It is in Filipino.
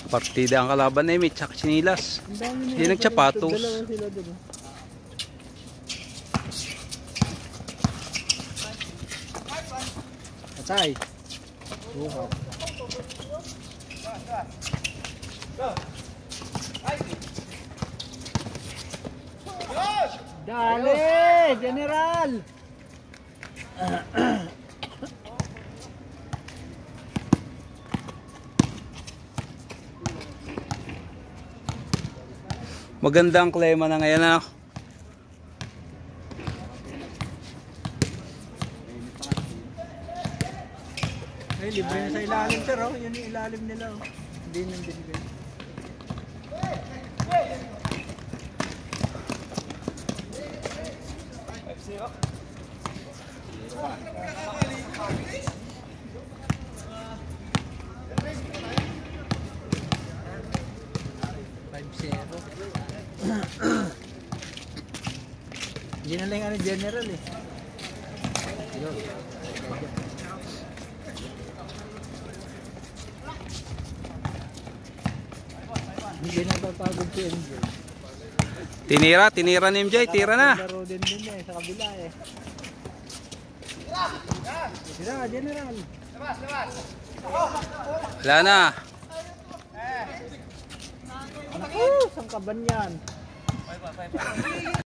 Partida ang kalaban na may tsaka sinilas. Hindi nagsapatos. Dalawa sila doon. Patay. Buhat. Dali, General. Magandang klima na ngayon na. Ay, libre na sa ilalim sir, oh. Yun yung ilalim nila, oh. Hindi nang binigay. Hindi na lang ano General eh. Hindi na papagod si MJ. Tinira ni MJ, tira na. Laro din eh, sa kabila eh. Tira, General. Wala na. Naku, saan ka ba yan?